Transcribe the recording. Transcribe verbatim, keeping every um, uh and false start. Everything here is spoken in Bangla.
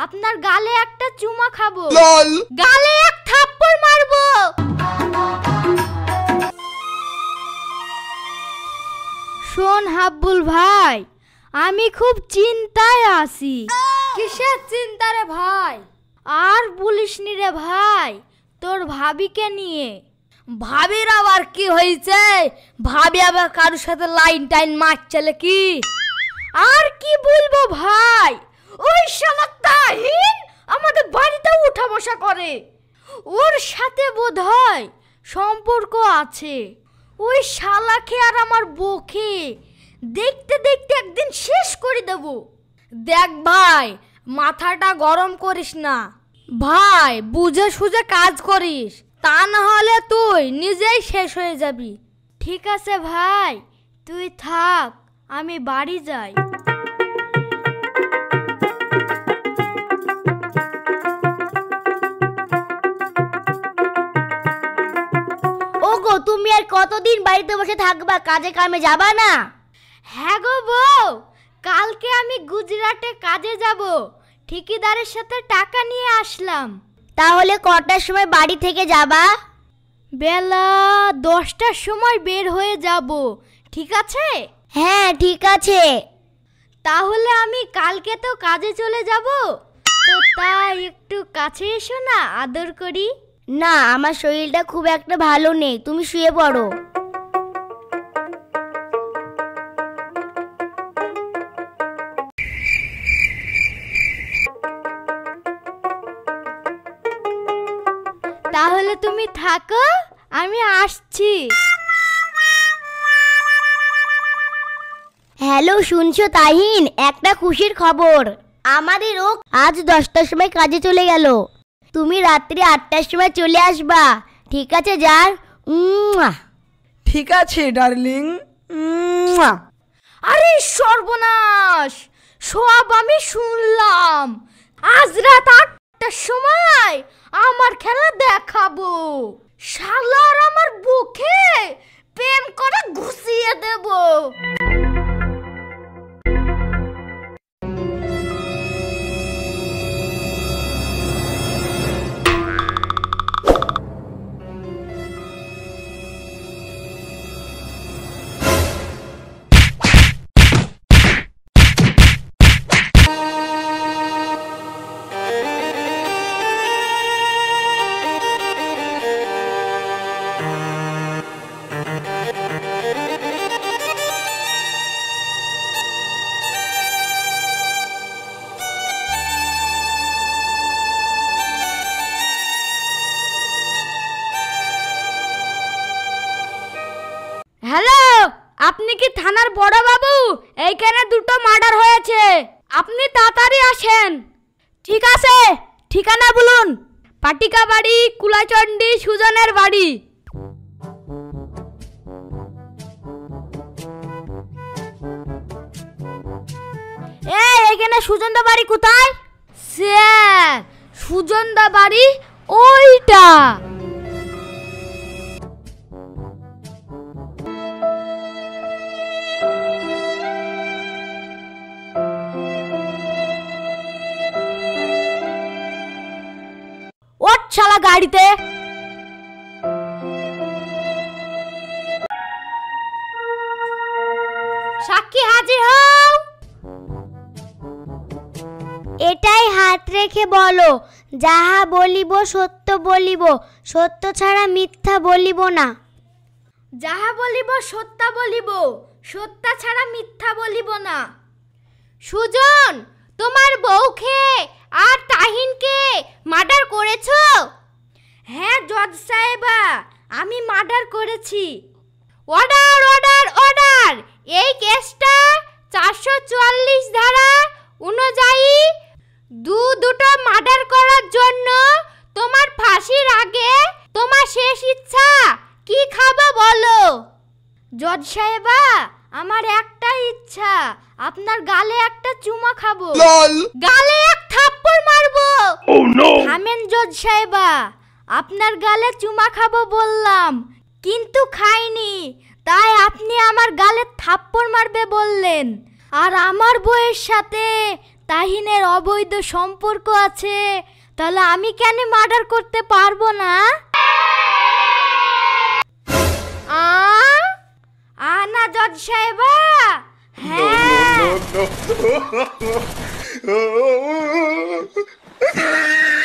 আপনার গালে একটা চুমা খাবো, গালে এক থাপ্পড় মারবো। শোন হাব্বুল ভাই, আমি খুব চিন্তায় আছি। কিসের চিন্তা রে ভাই? আর বলিসনি রে ভাই, তোর ভাবিকে নিয়ে। ভাবির আবার কি হয়েছে? ভাবি আবার কারোর সাথে লাইন টাইন মারছে কি? আর কি বলবো ভাই, ওই শালা তাহিন আমাদের বাড়িতে উঠা বসা করে। ওর সাথে বোধহয় সম্পর্ক আছে। ওই শালাকে আর আমার বউকে দেখতে দেখতে একদিন শেষ করে দেব। দেখ ভাই, মাথাটা গরম করিস না ভাই, বুঝে সুঝে কাজ করিস, তা না হলে তুই নিজেই শেষ হয়ে যাবি। ঠিক আছে ভাই, তুই থাক, আমি বাড়ি যাই। ওগো, তুমি আর কতদিন বাড়িতে বসে থাকবা? কাজে কামে যাবা না? হ্যাঁ গো বউ, কালকে আমি গুজরাটে কাজে যাব, ঠিকাদারের সাথে টাকা নিয়ে আসলাম। তাহলে কটার সময় বাড়ি থেকে যাবা? বেলা দশটার সময় বের হয়ে যাব, ঠিক আছে? হ্যাঁ ঠিক আছে। তাহলে আমি কালকে তো কাজে চলে যাব, তো তাই একটু কাছে এসো না, আদর করি। না, আমার শরীরটা খুব একটা ভালো নেই, তুমি শুয়ে পড়ো। তাহলে তুমি থাকো, আমি আসছি। হ্যালো, শুনছো তাহিন? একটা খুশির খবর, আমাদের ও আজ দশটার সময় কাজে চলে গেল। তুমি রাত্রি আটটার সময় চলে আসবা, ঠিক আছে জান? ঠিক আছে ডার্লিং। আরে সর্বনাশ, সব আমি শুনলাম। আজ রাত আটটার সময় আমার খেলা দেখাবো। শালার আমার বুকে প্রেম করে ঘুষিয়ে দেব। হ্যালো, আপনি কি থানার বড় বাবু? এইখানে দুটো মার্ডার হয়েছে, আপনি তাড়াতাড়ি আসেন। ঠিক আছে, ঠিকানা বলুন। পাটিকা বাড়ি, কুলাচন্ডী, সুজনের বাড়ি। এই এখানে সুজনদা বাড়ি কোথায়? স্যার, সুজনদা বাড়ি ওইটা। ওঠ শালা গাড়িতে। সাক্ষী হাজির হও। এটাই হাত রেখে বলো, যাহা বলিব সত্য বলিব, সত্য ছাড়া মিথ্যা বলিব না। যাহা বলিব সত্য বলিব, সত্য ছাড়া মিথ্যা বলিব না। সুজন, তোমার বউকে আর তাহিনকে মার্ডার করেছো? হ্যাঁ জজ সাহেবা, আমি মার্ডার করেছি। অর্ডার অর্ডার অর্ডার, এই কেসটা চারশো চুয়াল্লিশ ধারা অনুযায়ী দু দুটো মার্ডার করার জন্য তোমার ফাঁসির আগে তোমার শেষ ইচ্ছা কি খাবো বলো? জজ সাহেবা, আমার একটাই ইচ্ছা, আপনার গালে একটা চুমা খাবো, গালে এক থাপ্পড় মারবো। oh, no. থামেন জজ সাহেবা, আপনার গালে চুমা খাবো বললাম, কিন্তু খাইনি, তাই আপনি আমার গালে থাপ্পড় মারবে বললেন। আর আমার বউয়ের সাথে তাহিনের অবৈধ সম্পর্ক আছে, তাহলে আমি কেন মার্ডার করতে পারবো না? আ আনা জজ সাহেবা, হ্যাঁ।